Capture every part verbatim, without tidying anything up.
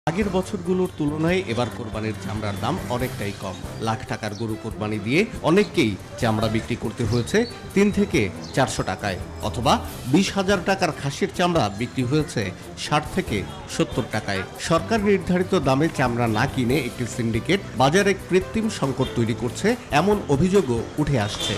আগের বছরগুলোর তুলনায় এবার কোরবানির চামড়ার দাম অনেকটাই কম। লাখ টাকার গরু কোরবানি দিয়ে অনেককেই চামড়া বিক্রি করতে হয়েছে তিন থেকে চারশো টাকায়, অথবা বিশ হাজার টাকার খাসির চামড়া বিক্রি হয়েছে ষাট থেকে সত্তর টাকায়। সরকার নির্ধারিত দামে চামড়া না কিনে একটি সিন্ডিকেট বাজারে কৃত্রিম সংকট তৈরি করছে, এমন অভিযোগও উঠে আসছে।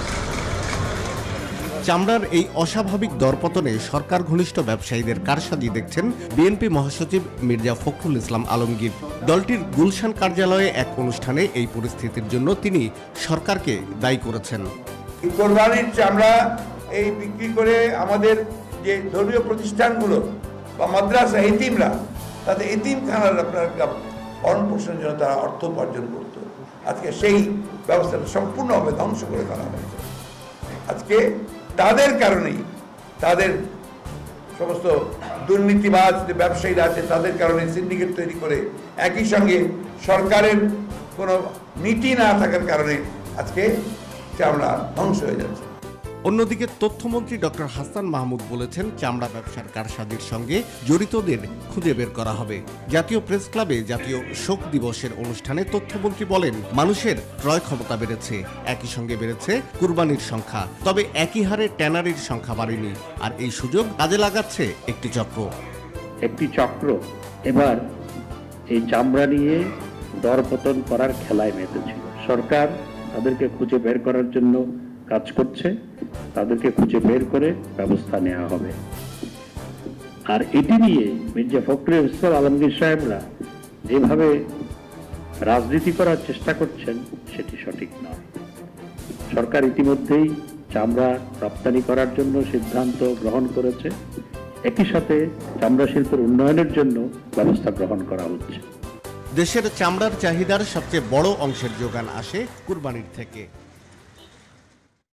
চামড়ার এই অস্বাভাবিক দরপতনে সরকার ঘনিষ্ঠ ব্যবসায়ীদের কারসাজি দেখছেন বিএনপি মহাসচিব মির্জা ফখরুল ইসলাম আলমগীর। দলটির গুলশান কার্যালয়ে এক অনুষ্ঠানে এই পরিস্থিতির জন্য তিনি সরকারকে দায়ী করেছেন। কোরবানির চামড়া এই বিক্রি করে আমাদের যে ধর্মীয় প্রতিষ্ঠানগুলো বা মাদ্রাসা এতিমরা, তাদের এতিমখানার আপনার ভরণ পোষণের জন্য তারা অর্থ উপার্জন করত, আজকে সেই ব্যবস্থাটা সম্পূর্ণভাবে ধ্বংস করে ফেলা হয়েছে। আজকে তাদের কারণেই, তাদের সমস্ত দুর্নীতিবাজ যে ব্যবসায়ীরা আছে তাদের কারণে সিন্ডিকেট তৈরি করে, একই সঙ্গে সরকারের কোনো নীতি না থাকার কারণে আজকে চামড়া ধ্বংস হয়ে যাচ্ছে। অন্যদিকে তথ্যমন্ত্রী ডক্টর হাসান মাহমুদ বলেছেন, চামড়া ব্যবসার কারসাজির সঙ্গে জড়িতদের খুঁজে বের করা হবে। জাতীয় প্রেস ক্লাবে জাতীয় শোক দিবসের অনুষ্ঠানে তথ্যমন্ত্রী বলেন, মানুষের ক্রয় ক্ষমতা বেড়েছে, একই সঙ্গে বেড়েছে কুরবানির সংখ্যা, তবে একই হারে ট্যানারির সংখ্যা বাড়েনি। আর এই সুযোগ কাজে লাগাচ্ছে একটি চক্র। একটি চক্র এবার এই চামড়া নিয়ে দরপতন করার খেলায় মেতেছিল। সরকার তাদেরকে খুঁজে বের করার জন্য কাজ করছে, তাদেরকে খুঁজে বের করে ব্যবস্থা নেওয়া হবে। আর এটি নিয়ে মির্জা ফখরুল ইসলাম আলমগীর সাহেবরা যেভাবে রাজনীতি করার চেষ্টা করছেন সেটি সঠিক নয়। সরকার ইতিমধ্যেই চামড়া রপ্তানি করার জন্য সিদ্ধান্ত গ্রহণ করেছে, একই সাথে চামড়া শিল্পের উন্নয়নের জন্য ব্যবস্থা গ্রহণ করা হচ্ছে। দেশের চামড়ার চাহিদার সবচেয়ে বড় অংশের যোগান আসে কুরবানির থেকে।